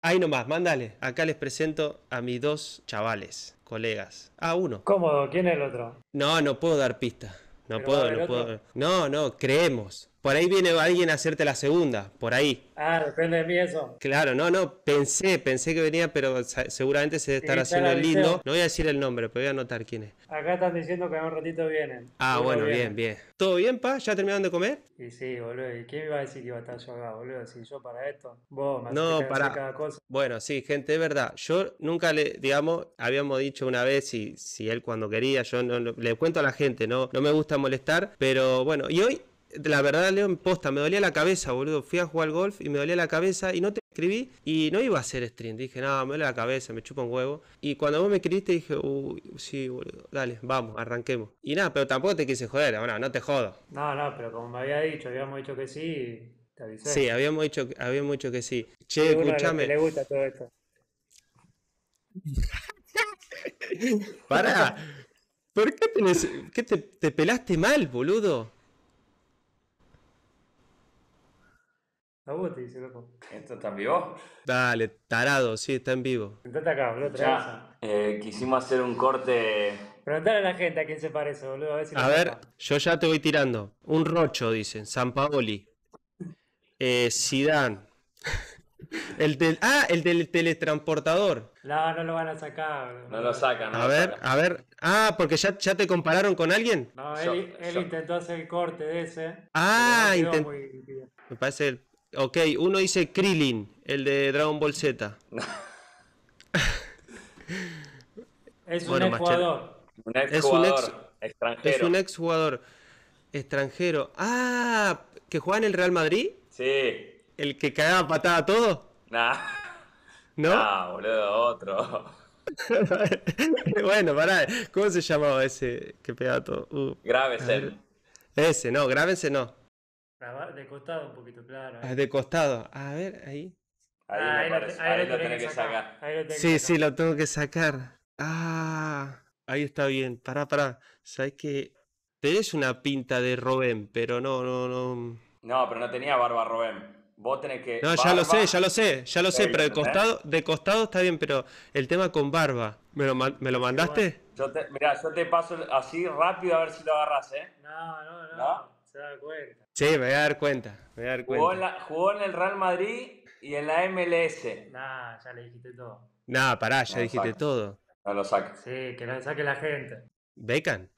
Ahí nomás, mándale. Acá les presento a mis dos chavales, colegas. Ah, uno. Cómodo, ¿quién es el otro? No, no puedo dar pista. No ¿Pero va a puedo, haber no otro? puedo. No, no, creemos. Por ahí viene alguien a hacerte la segunda, por ahí. Ah, depende de mí eso. Claro, no, no, pensé que venía, pero seguramente se debe estar Y ya haciendo la el lindo. aviseo. No voy a decir el nombre, pero voy a anotar quién es. Acá están diciendo que en un ratito vienen. Ah, Seguro bueno, bien, vienen. bien. ¿Todo bien, pa? ¿Ya terminaron de comer? Y sí, boludo. ¿Y quién me iba a decir que iba a estar yo acá, boludo? Si yo para esto. Vos me haces No, hacer pará. cada cosa. Bueno, sí, gente, es verdad. Yo nunca le, digamos, habíamos dicho una vez si él cuando quería, yo le cuento a la gente, no me gusta molestar, pero bueno, y hoy, la verdad, Leo, en posta, me dolía la cabeza, boludo. Fui a jugar al golf y me dolía la cabeza y no te escribí y no iba a hacer stream. Dije, no, me duele la cabeza, me chupa un huevo. Y cuando vos me escribiste dije, uy, sí, boludo, dale, vamos, arranquemos. Y nada, pero tampoco te quise joder, bueno, no te jodo. No, no, pero como me había dicho, habíamos dicho que sí, te Sí, avisé. habíamos dicho que sí. Sí, Che, uno de los que escuchame. le gusta todo esto. Pará, ¿por qué te pelaste mal, boludo? A vos te dice, loco. ¿Esto está en vivo? Dale, tarado, sí, está en vivo. Sentate acá, boludo, trae eso. Ya, quisimos hacer un corte. Preguntale a la gente a quién se parece, boludo, a ver si lo A ver, saca. yo ya te voy tirando. Un Rocho, dicen. Sampaoli. Zidane. El del teletransportador. No, no lo van a sacar, boludo, no No lo lo van a sacan, sacar. no A lo ver, sacan. a ver. Ah, porque ya te compararon con alguien. No, Yo, él yo. intentó hacer el corte de ese, pero no Ah, quedó muy bien. me parece. Ok, uno dice Krillin, el de Dragon Ball Z. Es un Bueno, ex Machete. jugador. Un ex Es un ex. jugador Es extranjero. un ex jugador extranjero. Ah, que juega en el Real Madrid. Sí. El que cagaba patada a todo. Nah. ¿No? Nah, boludo, otro. Bueno, pará. ¿Cómo se llamaba ese que pegaba todo? A ver. Gravesen. Ese, no, grábense no. De costado un poquito, claro, Ah, ahí. de costado. A ver, ahí. Ahí me parece. Ahí Ahí lo lo tenés tenés que que sacar. sacar. Ahí lo tenés que Sí, sí, sacar. lo tengo que sacar. Ah, ahí está bien. Pará. ¿Sabes qué? Tenés una pinta de Robén, pero no. No, pero no tenía barba Robén. Vos tenés que. No, ya lo sé, ya Barba. lo sé, ya lo sé, ¿Lo pero entendés? de costado está bien, pero el tema con barba, ¿me lo Sí, bueno. mandaste? Mirá, yo te paso así rápido a ver si lo agarrás, ¿eh? No, no, ¿No? no. Se da cuenta. Sí, me voy a dar cuenta, me voy a dar cuenta. Jugó en el Real Madrid y en la MLS. Nah, ya le dijiste todo. Nah, pará, ya No lo dijiste saca. todo. No lo saca. Sí, que lo saque la gente. ¿Becan?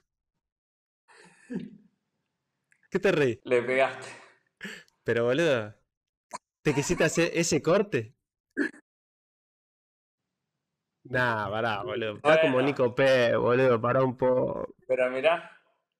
¿Qué te reí? Le pegaste. Pero boludo, ¿te quisiste hacer ese corte? Nah, pará, boludo. Está como Bueno, Nico P, boludo, pará un poco. pero mirá.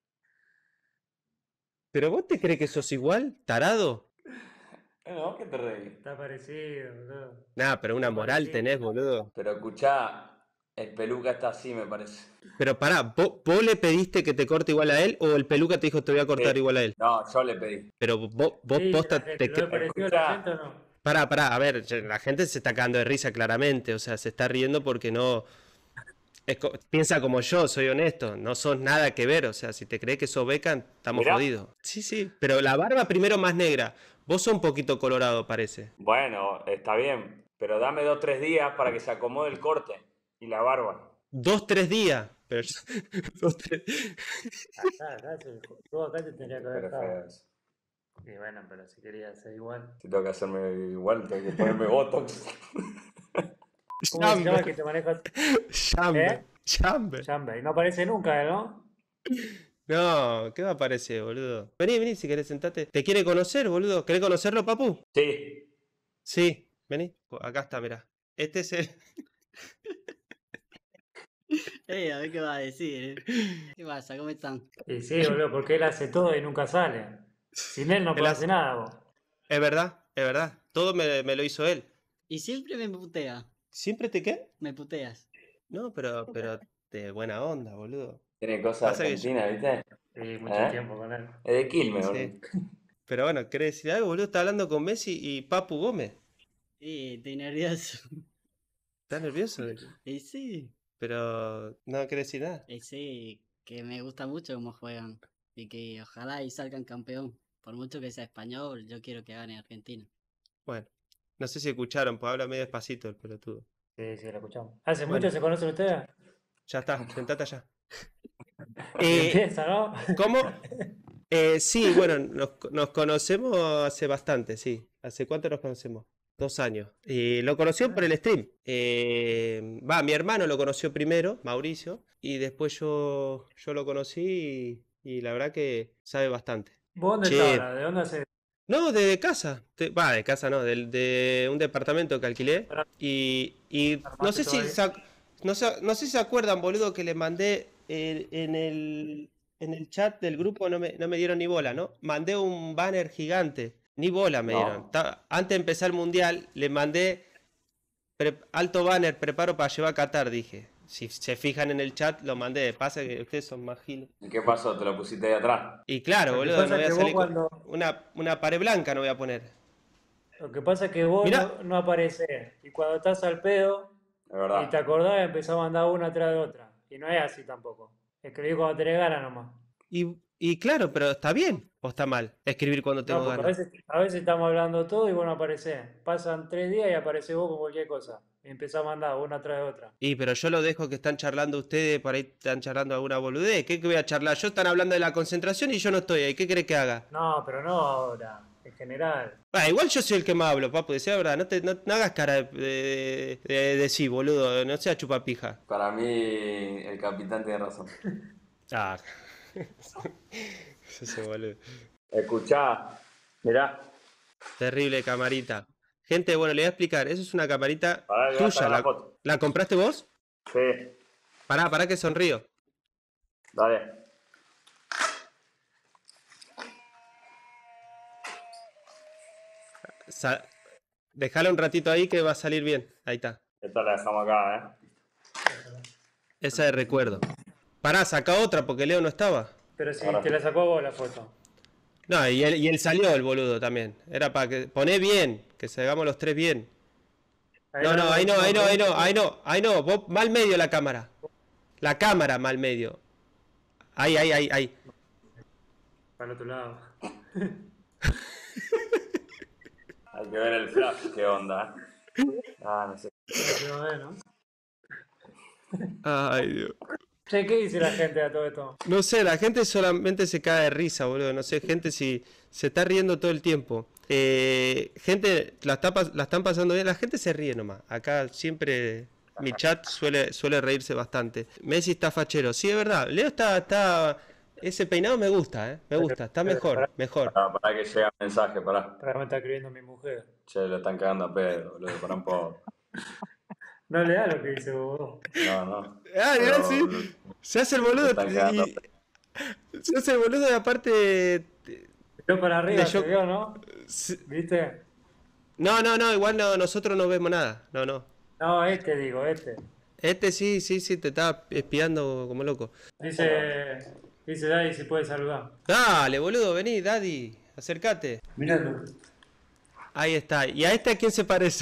¿Pero vos te crees que sos igual, tarado? No, ¿qué te reí? Está parecido, boludo. Nah, pero una Está moral parecido. tenés, boludo. Pero escuchá, el peluca está así, me parece. Pero pará, ¿vos le pediste que te corte igual a él o el peluca te dijo te voy a cortar Sí. igual a él? No, yo le pedí. Pero vos ¿Qué dice la posta gente? ¿Lo ve parecido a la gente Escuchá, o no? Pará, a ver, la gente se está cagando de risa claramente, o sea, se está riendo porque no... piensa como yo, soy honesto, no sos nada que ver, o sea, si te crees que sos Beckham, estamos mirá. jodidos. Sí, sí, pero la barba primero más negra, vos sos un poquito colorado parece. Bueno, está bien. Pero dame 2 o 3 días para que se acomode el corte y la barba. 2, 3 días, pero... 2, 3... Tú acá te tendría que haber Pero estado. feo eso. Y bueno, pero si quería ser igual. Si tengo que hacerme igual, tengo que ponerme Botox. ¿Cómo se llama el Chamber, que te manejas? Chamber, ¿Eh? Chamber. Chamber. Y no aparece nunca, ¿no? No, ¿qué va a aparecer, boludo? Vení, si querés sentate. ¿Te quiere conocer, boludo? ¿Querés conocerlo, papu? Sí. Sí, vení. Acá está, mirá. Este es el... A ver qué va a decir. ¿Qué pasa? ¿Cómo están? Y sí, boludo, porque él hace todo y nunca sale. Sin él no él puedo hacer hace- nada, vos. Es verdad, es verdad. Todo me lo hizo él. Y siempre me putea. ¿Siempre te qué? Me puteas. No, pero de buena onda, boludo. Tiene cosas Pasa que yo... argentinas, ¿viste? Sí, mucho ¿Eh? tiempo con él. Es de Quilmes, boludo. Sí. Pero bueno, ¿querés decir algo, boludo? Está hablando con Messi y Papu Gómez. Sí, estoy nervioso. ¿Estás nervioso? Y sí. Pero no querés decir nada. Y sí, que me gusta mucho cómo juegan. Y que ojalá y salgan campeón. Por mucho que sea español, yo quiero que gane Argentina. Bueno, No sé si escucharon, pues habla medio despacito el pelotudo. Sí, sí, lo escuchamos. ¿Hace Bueno. mucho se conocen ustedes? Ya está, sentate allá. Y empieza, ¿no? ¿Cómo? Sí, bueno, nos conocemos hace bastante, sí. ¿Hace cuánto nos conocemos? 2 años. Y lo conoció por el stream. Mi hermano lo conoció primero, Mauricio, y después yo lo conocí y la verdad que sabe bastante. ¿Vos dónde Che. estás ahora? ¿De dónde haces? No, de casa. De casa no, de un departamento que alquilé. Y no sé si no sé si se acuerdan, boludo, que le mandé en el chat del grupo, no me dieron ni bola, ¿no? Mandé un banner gigante. Ni bola me No. dieron. Antes de empezar el mundial, le mandé alto banner, preparo para llevar a Qatar, dije. Si se fijan en el chat, lo mandé. Pasa que ustedes son más giles. ¿Y qué pasó? ¿Te lo pusiste ahí atrás? Y claro, Lo que boludo, pasa no voy es a que vos salir con cuando- una pared blanca, no voy a poner. Lo que pasa es que vos Mirá. no aparecés. Y cuando estás al pedo Es verdad. y te acordás, empezás a mandar una atrás de otra. Y no es así tampoco. Escribí cuando tenés ganas nomás. Y claro, pero está bien o está mal escribir cuando tengo No, porque ganas. a veces estamos hablando todo y vos no aparecés. Pasan 3 días y aparecés vos con cualquier cosa. Y empezás a mandar una atrás de otra. Pero yo lo dejo que están charlando ustedes, por ahí están charlando alguna boludez. ¿Qué voy a charlar? Yo están hablando de la concentración y yo no estoy ahí. ¿Qué querés que haga? No, pero no ahora. En general. Igual yo soy el que más hablo, papu. Decía la verdad, no hagas cara de sí, boludo. No seas chupapija. Para mí, el capitán tiene razón. Ah. Ese boludo. Escuchá, mirá. Terrible camarita. Gente, bueno, le voy a explicar. Eso es una camarita Pará, que voy a tuya. sacar la foto. ¿La compraste vos? Sí, Pará que sonrío. dale. Dejala un ratito ahí que va a salir bien. Ahí está. Esta la dejamos acá, ¿eh? Esa de recuerdo. Pará, saca otra porque Leo no estaba. Pero si Ahora. te la sacó vos la foto. No, y él salió el boludo también. Era para que. Poné bien, que salgamos los tres bien. No, ahí no. Vos mal medio la cámara. La cámara mal medio. Ahí. Para el otro lado. Hay que ver el flash, qué onda, ¿eh? No sé. No ve, ¿no? Ay, Dios. Che, ¿qué dice la gente de todo esto? No sé, la gente solamente se cae de risa, boludo. No sé, gente si se está riendo todo el tiempo. Gente, la están pasando bien. La gente se ríe nomás. Acá siempre mi chat suele reírse bastante. Messi está fachero. Sí, es verdad. Leo está... Ese peinado me gusta, ¿eh? Me gusta. Está mejor. Para que llegue el mensaje, pará. Para me está escribiendo mi mujer. Che, lo están cagando a pedo, boludo, pará un poco. No le da lo que dice vos. No. Mirá, Pero, sí. Se hace el boludo. Lo están cagando. Se hace el boludo y aparte... Yo para arriba, Yo- te veo, ¿no? se- ¿Viste? No, igual no, nosotros no vemos nada. No. No, digo, este. Este sí, te estaba espiando como loco. Dice Daddy si puede saludar. Dale, boludo, vení, Daddy, acércate. Miralo. Ahí está. ¿Y a este a quién se parece?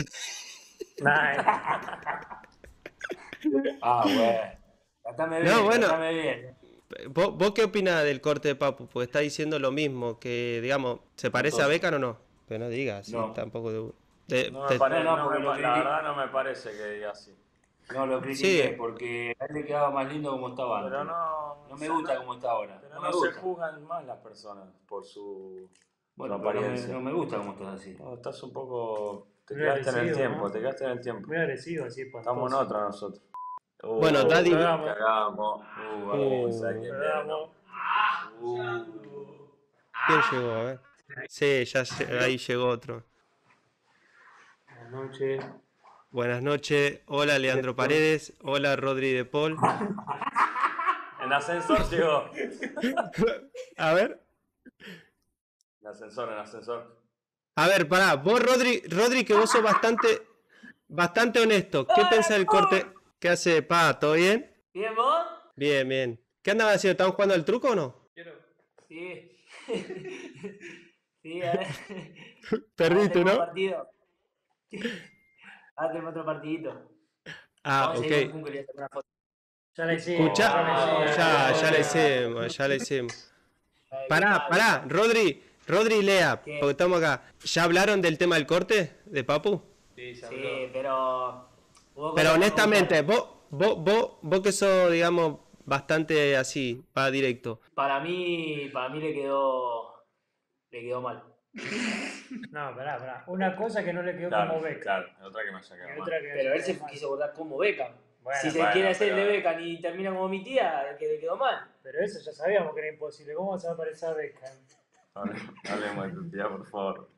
güey. Tratame bien, No, bueno. tratame bien. ¿Vos qué opinás del corte de Papu? Porque está diciendo lo mismo, que digamos, ¿se parece a Beckham o no? Pero no digas, sí, No. tampoco No te- me parece, la verdad no me parece que diga así. No lo critiqué Sí. porque a él le quedaba más lindo como estaba antes. Pero no. No me gusta como está ahora. Pero No no me se gusta. juzgan más las personas por su Bueno, su pero apariencia. no me gusta como estás así. No, estás un poco. Te Muy quedaste en el agresivo, tiempo, ¿no? te quedaste en el tiempo. Muy agresivo, así, Estamos en otra nosotros. Bueno, Daddy- Cagamos. ¿Sabes qué? Vamos. ¿Quién llegó? A ver. Sí, ahí llegó otro. Buenas noches. Buenas noches. Hola, Leandro Paredes. Hola, Rodri de Paul. En ascensor llegó. A ver. En ascensor. A ver, pará. Vos, Rodri, que vos sos bastante honesto. ¿Qué pensás del corte que hace Pa? ¿Todo bien? ¿Bien vos? Bien. ¿Qué andaban haciendo? ¿Estaban jugando al truco o no? Sí. Sí, ahora. Perdiste, tenemos ¿no? partido. Ahora tenemos otro partidito. Ah, Vamos a seguir ok. con Junco, le voy a sacar una foto. Ya la hicimos. Escuchá, ya la hicimos. ya le hicimos. Pará, Rodri, Rodri y Lea, ¿Qué? porque estamos acá. ¿Ya hablaron del tema del corte de Papu? Sí, se habló. Sí, pero... hubo Pero cosas que no me honestamente, gustaron. vos que sos, digamos, bastante así, va directo. Para mí le quedó mal. No, pará. Una cosa que no le quedó Claro, como Beckham. claro, otra que me haya Y quedado mal. otra que Pero él se quiso votar como Beckham. Bueno, Si se bueno, quiere hacer el de pero- Beckham y termina como mi tía, el que le quedó mal. Pero eso ya sabíamos que era imposible. ¿Cómo se va a parecer a Beckham? No hablemos de tu tía, por favor.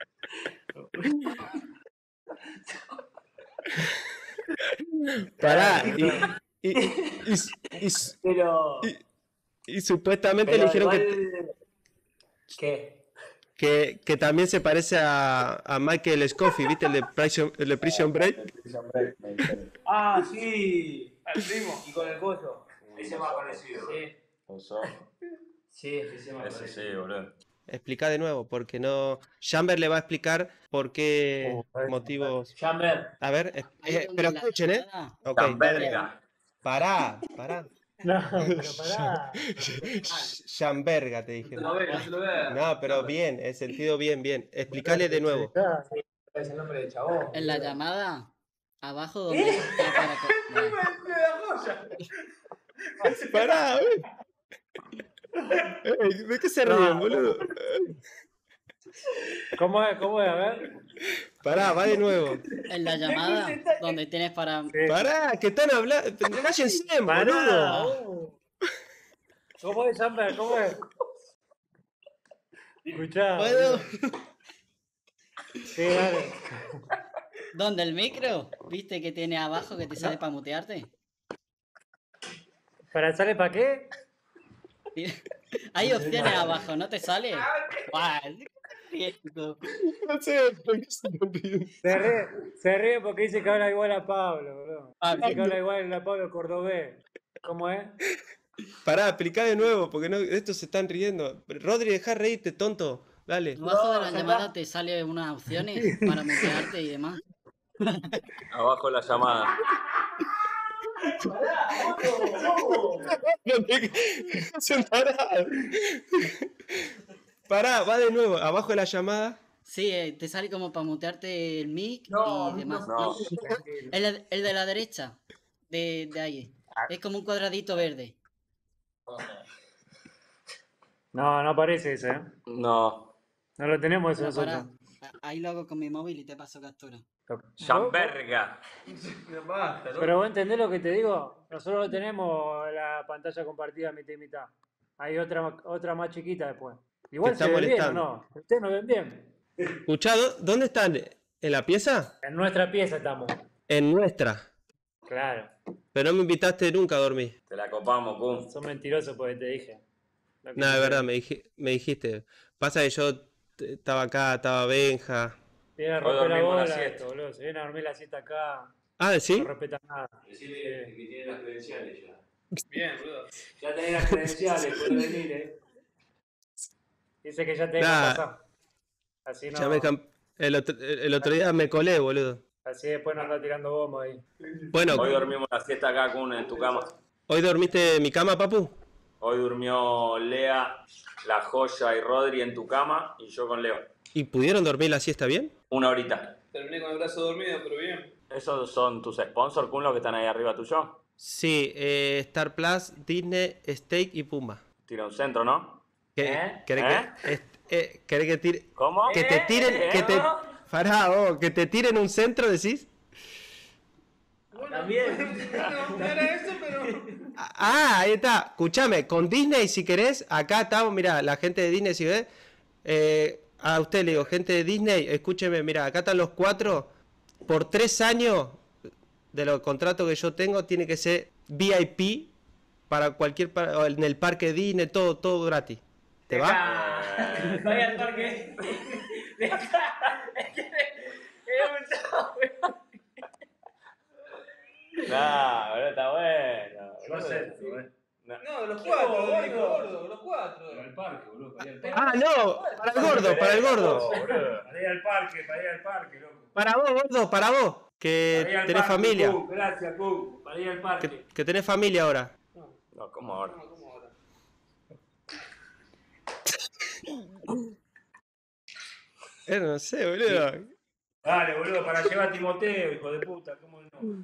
Pará, y, Pero... y supuestamente le Pero dijeron igual... ¿Qué? que también se parece a Michael Scofield, ¿viste? El de Prison Break. Ah, sí. Al primo. Y con el coso. Ese más parecido. Sí. Oso. Sí, ese más Ese parecido. sí, boludo. Explica de nuevo, porque no. Jamber le va a explicar por qué motivos. Chamber. A ver, Ahí donde pero la escuchen, ¿eh? llamada, Ok, Tan verga. pará. No, pero pará. Jamberga, te dije. No se lo ve. No, pero bien, el sentido bien. Explícale de nuevo. Es el nombre de chabón. en la llamada, abajo donde está para... Bueno, Pará, ¿de qué se ríen, boludo? ¿Cómo es? A ver. Pará, va de nuevo. en la llamada donde tienes para... Pará, que están hablando. Cállense, boludo. Pará. ¿Cómo es, Amber? ¿Cómo es? Escuchá. ¿Puedo? Sí, dale. ¿Dónde el micro? ¿Viste que tiene abajo que te sale para mutearte? ¿Para sale para qué? Hay opciones abajo, ¿no te sale? Buah, No sé, ¿por qué se me olvidó? Se ríe porque dice que habla igual a Pablo, bro. Ah, Dice que habla igual a Pablo Cordobés. ¿Cómo es? Pará, explica de nuevo, porque no, estos se están riendo. Rodri, dejá reírte, tonto. Dale. Abajo de la ya llamada está. te sale unas opciones para mutearte y demás. Abajo de la llamada. Pará, va de nuevo, abajo de la llamada. Sí, te sale como para mutearte el mic No, y demás. no. El de la derecha, de ahí. Es como un cuadradito verde. No, no aparece ese, ¿eh? No. No lo tenemos eso Pero nosotros. pará, ahí lo hago con mi móvil y te paso captura. Jamberga. Basta, loco. Pero vos entendés lo que te digo. Nosotros no tenemos la pantalla compartida mitad y mitad. Hay otra más chiquita después. Igual está se ven bien, ¿o molestando. no? Ustedes no ven bien. Escuchá, ¿dónde están? ¿En la pieza? En nuestra pieza estamos. En nuestra. Claro. Pero no me invitaste nunca a dormir. Te la copamos, cum. Son mentirosos porque te dije. Lo que No, de sucede. verdad, me dijiste. Pasa que yo estaba acá, estaba Benja. Viene a Hoy romper la dormimos la bola siesta. esto, boludo. Se viene a dormir la siesta acá. Ah, ¿sí? No respeta nada. Decirle que tiene las credenciales ya. Bien, boludo. Ya tenés las credenciales, podés venir, Dice que ya te Nah. deja pasar. Así no. Ya el otro día me colé, boludo. Así después no anda tirando bombas ahí. Bueno, Hoy dormimos la siesta acá, Kun, en tu cama. ¿hoy dormiste en mi cama, papu? Hoy durmió Lea, La Joya y Rodri en tu cama y yo con Leo. ¿Y pudieron dormir la siesta bien? Una horita. Terminé con el brazo dormido, pero bien. ¿Esos son tus sponsors, Kun, los que están ahí arriba tuyo? Sí, Star Plus, Disney, Steak y Pumba. Tira un centro, ¿no? ¿Eh? ¿Querés que tire? ¿Cómo? Que te tiren, que te. Pará, vos, que te tiren un centro, decís. También. No era eso, pero. Ah, ahí está. Escuchame, con Disney, si querés, acá estamos, mirá, la gente de Disney, si ves. A usted le digo, gente de Disney, escúcheme, mirá, acá están los 4. Por 3 años de los contratos que yo tengo, tiene que ser VIP para en el parque Disney, todo gratis. ¿Te va? Vaya al parque. Nah, boludo, está bueno. No sé, No, los cuatro, dijo gordo, los cuatro. parque, boludo. Para ir al Ah, no, para el gordo, para el gordo. Para ir al parque, loco. Para vos, gordo, para vos. Que tenés familia. Gracias, Cook. Para ir al parque. Que tenés familia ahora. No, ¿cómo ahora? ¿Cómo ahora? No sé, boludo. Dale, boludo, para llevar a Timoteo, hijo de puta, ¿cómo no?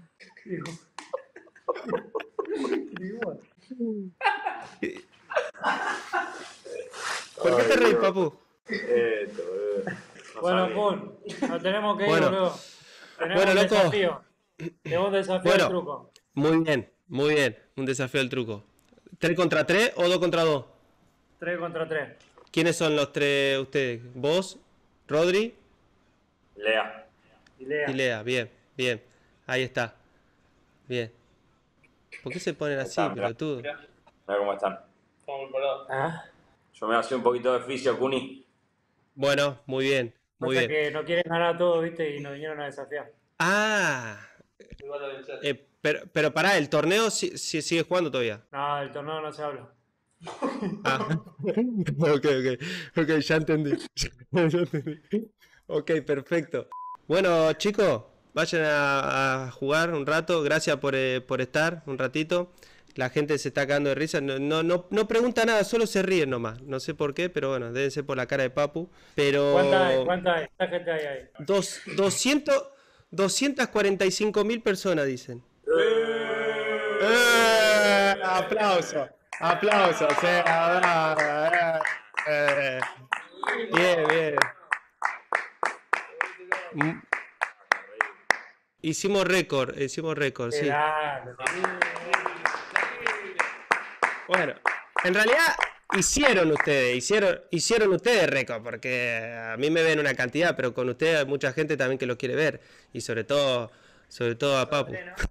¿Por qué te reís, papu? Esto, boludo. No Bueno, sabía. Kun, nos tenemos que ir, Bueno. boludo. Tenemos Bueno, un loco. desafío. Tenemos un desafío Bueno. al truco. Muy bien, muy bien. Un desafío al truco. ¿3 contra 3 o 2 contra 2? 3 contra 3. ¿Quiénes son los tres ustedes? ¿Vos, Rodri Lea. Y Lea. y Lea? Bien, bien. Ahí está. Bien. ¿Por qué se ponen así, Están, mirá. pelotudo? Mira cómo están. Estamos preparados. ¿Ah? Yo me hacía un poquito de fisio, Cuni. Bueno, muy bien, muy Pasa bien. que no quieren ganar todo, ¿viste? Y nos vinieron a desafiar. Ah, Igual a vencer. pero pará, ¿el torneo sigue jugando todavía? No, del torneo no se habla. Ah, ok, ya entendí. Ya entendí. Ok, perfecto. Bueno, chicos, vayan a jugar un rato. Gracias por estar un ratito. La gente se está cagando de risa. No pregunta nada, solo se ríen nomás. No sé por qué, pero bueno, deben ser por la cara de Papu. Pero ¿Cuánta hay? ¿Cuánta gente hay ahí? 245.000 personas dicen. Aplauso, aplausos. Bien, bien. Hicimos récord, sí. Grande, Bueno, en realidad hicieron ustedes récord, porque a mí me ven una cantidad, pero con ustedes hay mucha gente también que lo quiere ver, y sobre todo a Papu.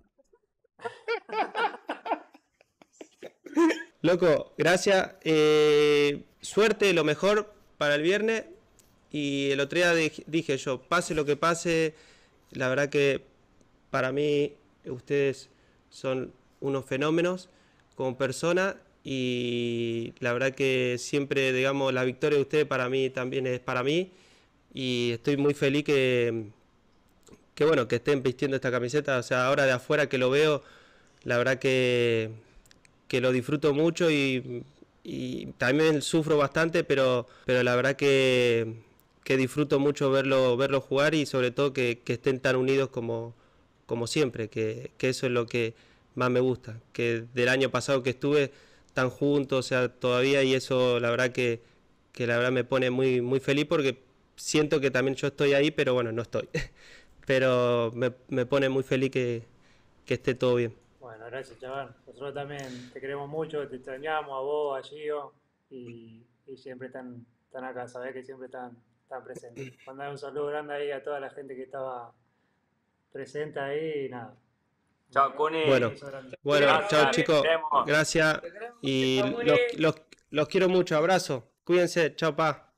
Loco, gracias. Suerte, lo mejor para el viernes. Y el otro día dije yo, pase lo que pase, la verdad que para mí ustedes son unos fenómenos como personas. Y la verdad que siempre, digamos, la victoria de ustedes para mí también es para mí. Y estoy muy feliz que bueno, que estén vistiendo esta camiseta. O sea, ahora de afuera que lo veo, la verdad que lo disfruto mucho y también sufro bastante, pero la verdad que disfruto mucho verlo jugar y sobre todo que estén tan unidos como siempre, que eso es lo que más me gusta, que del año pasado que estuve tan juntos, o sea, todavía, y eso la verdad que la verdad me pone muy, muy feliz porque siento que también yo estoy ahí, pero bueno, no estoy. Pero me pone muy feliz que esté todo bien. Bueno, gracias, chaval. Nosotros también te queremos mucho, te extrañamos a vos, a Gio, y siempre están acá, sabés que siempre están presentes. Mandar un saludo grande ahí a toda la gente que estaba presente ahí y nada. Chao, Cuni. Bueno, Beso grande. Gracias, chao chicos, nos vemos. gracias y los quiero mucho, abrazo, cuídense, chao pa.